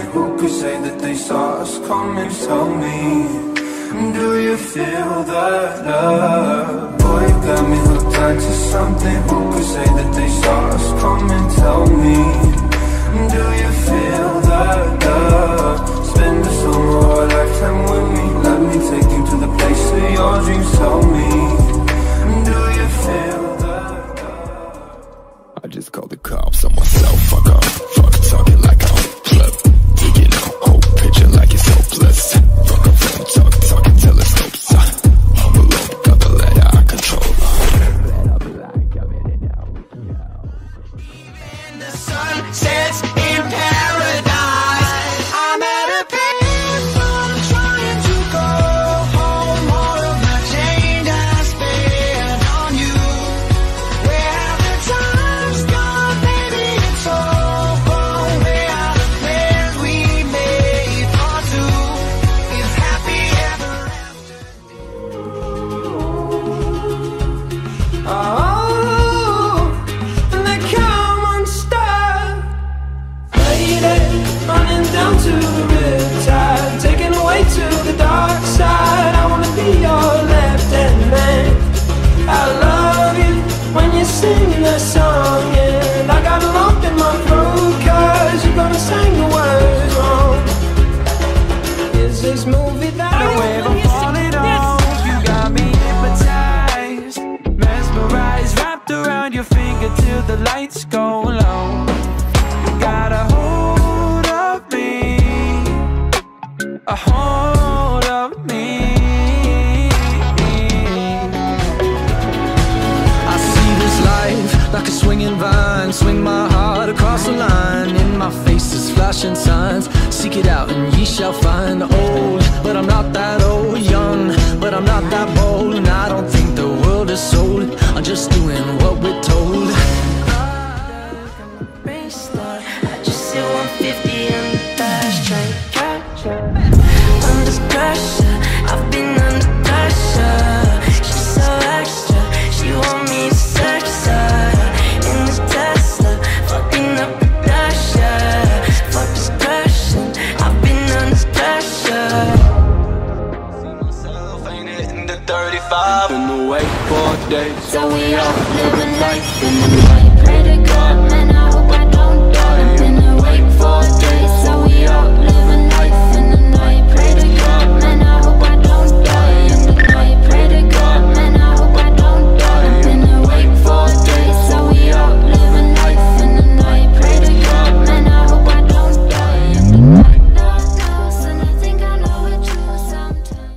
something? Who could say that they saw us? Come and tell me, do you feel that love? Boy, you got me hooked onto something. Who could say that they saw us? Come and tell me, do you feel that love? Spend the summer or a lifetime with me. Let me take you to the place of your dreams. Tell me, do you feel that love? I just called the cops on myself. Fuck off, fuck talking like I'm pleb. Digging out whole picture like it's hopeless. Fuck off, talking telescopes. I'm alone, got the letter I control. The sun sets in paradise. I'm at a payphone trying to go home. All of my change I spent on you. Where have the times gone, baby? It's all gone. Where are the plans we made for two? Is happy ever after? Oh, and they come unstuck. Lady, running down to the riptide, taken away to the dark side. I wanna be your left-hand man. I love you when you're singing that song, and I got a lump in my throat 'cause you're gonna sing the words wrong. Is this movie that way I'm falling off? You got me hypnotized, mesmerized, wrapped around your finger till the lights go low. You got a hold of me, a hold of me. I see this life like a swinging vine. Swing my heart across the line. In my face is flashing signs. Seek it out and ye shall find. Old, but I'm not that old. Young, but I'm not that bold. And I don't think the world is sold. I'm just doing what we're told. I just hit 150 in the dash, trying to catch her. Under pressure, I've been under pressure. She's so extra, she want me to sex her. In this Tesla, fucking up the dasher. Fuck discretion, I've been under pressure. See myself, ain't it in the 35? Been awake for days. So we all living life in the night. Pray to God, man, I hope I don't die. I've been awake for days. So we all living life in the night. Pray to God, man, I hope I don't die in the night. Pray to God, man, I hope I don't die. I've been awake for days. So we all living life in the night. Pray to God, man, I hope I don't die in the night. God knows, and I think I know it too sometimes.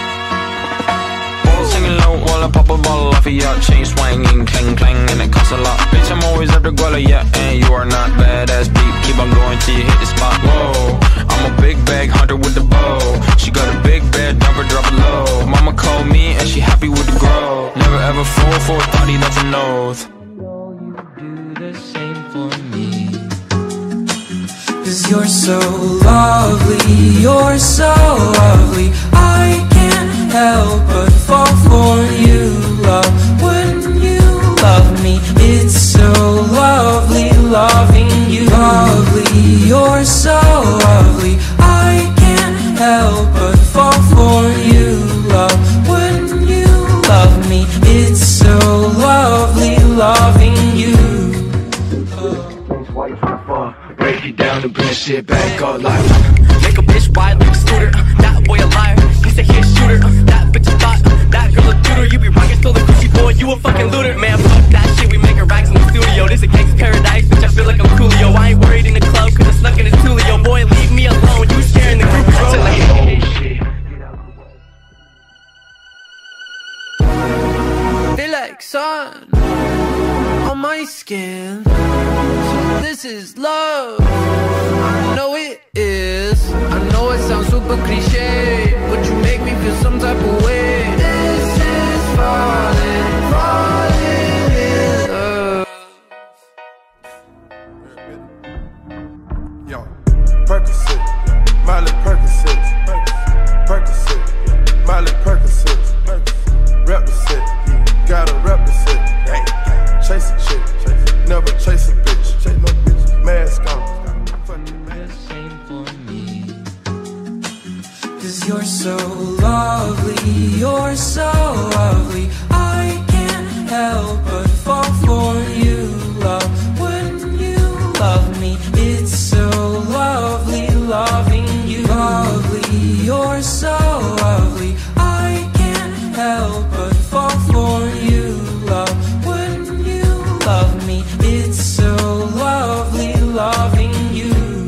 Singing low while I pop a bottle off of your chain swinging, clang clang, and it costs a lot. Bitch, I'm always at the guala, yeah, and you are not badass beat. Keep on going till you hit the spot. Whoa, I'm a big bag hunter with the bow. She got a big bed, drop it low. Mama called me and she happy with the grow. Never ever fall for a thotty, that's an oath. You do the same for me. 'Cause you're so lovely, you're so lovely. I can't help but fall for you, love. When you love me, it's so lovely loving you. Lovely, you're so lovely. I can't help but fall for you, love. When you love me, it's so lovely loving you. Break it down and bring shit back all life. Make a bitch ride like a scooter. That boy a liar. He said he a shooter. That bitch a thought. That girl a tutor. You be rockin' still the coochie boy. You a fucking looter. Man, fuck that shit. We making racks in the studio. This a gangsta paradise. Bitch, I feel like I'm Coolio. I ain't worried in the club cause I snuck in his Tulio. Boy, leave me alone. You scaring the group, bro. Feel like sun on my skin. So this is love. I know it is. I know it sounds super cliche, but you make me feel some type of way. This is falling, falling in love. Yo, Percocet, Miley Percocet, Percocet, Miley Percocet, represent, gotta represent. Chase a chick, never chase a bitch. Mask on, fuck it, man. You're so lovely, you're so lovely. I can't help but fall for you, love. When you love me, it's so lovely loving you. Lovely, you're so lovely. I can't help but fall for you, love. When you love me, it's so lovely loving you.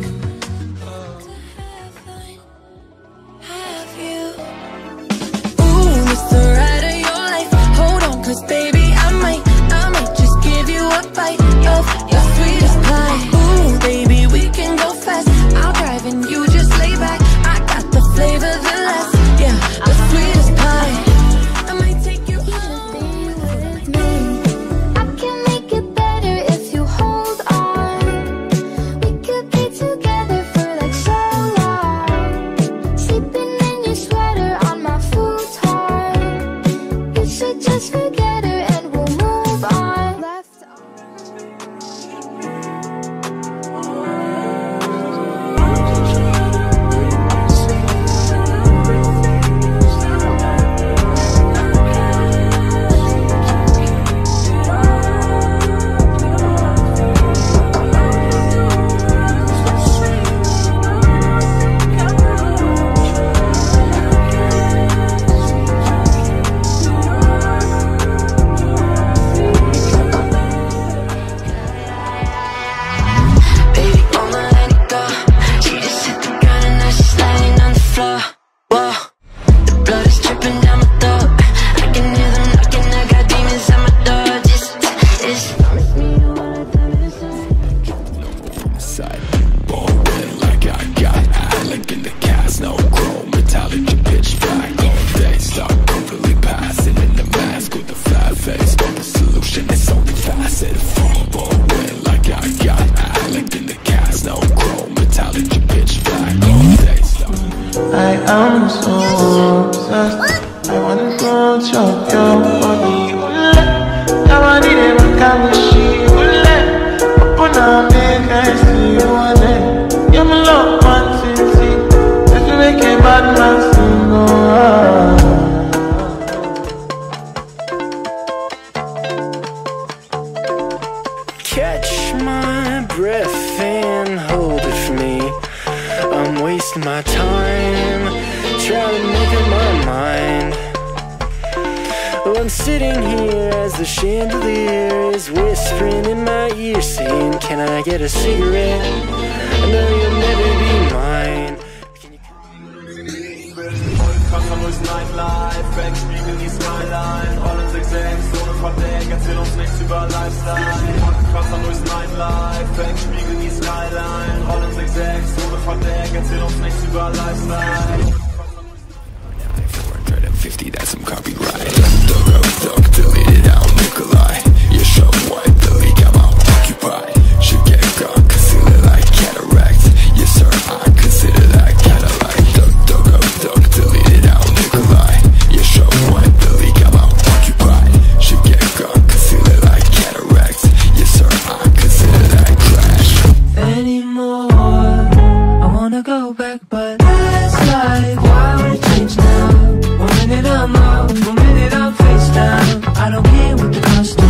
Baby, I might just give you a bite of your sweetest pie. Ooh, baby, we can go fast. I'll drive and you just lay back. I got the flavor, the last, yeah, the sweetest pie. I might take you home with me. I can make it better if you hold on. We could be together for like so long. Sleeping in your sweater on my futon. You should just forget. I'm so obsessed. I wanna go chop your body. I want it in my kamushi. Open up, make I see you one day. You're my love, man, since if you make a bad man sing, Catch my breath and hold it for me. I'm wasting my time trying to make up my mind. Well, I'm sitting here as the chandelier is whispering in my ear, saying, can I get a cigarette? I know you'll never be mine. Durchs Nightlife, wegspiegeln die Skyline. Rollen 6-6, ohne Verdeck, erzähl uns nichts über Lifestyle. Krasser durchs Nightlife, wegspiegeln die Skyline. Rollen 6-6, ohne Verdeck, erzähl uns nichts über Lifestyle. 450, that's some copyright. Duck, delete it out, Nikolai. You're so white, the leak, I'm occupied. Should get gone, conceal it like cataract. Yes sir, I consider that Cadillac. Duck, delete it out, Nikolai. You're so white, the leak, I'm occupied. Should get gone, conceal it like cataract. Yes sir, I consider that crash. Anymore, I wanna go back, but that's like, why would it change now? 1 minute I'm out, 1 minute I'm face down. I don't care what the cost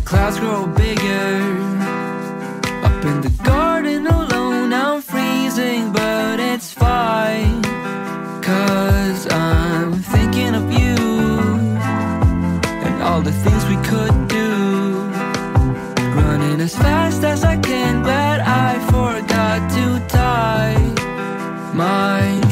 clouds grow bigger. Up in the garden alone, I'm freezing, but it's fine, 'cause I'm thinking of you and all the things we could do. Running as fast as I can, glad I forgot to tie my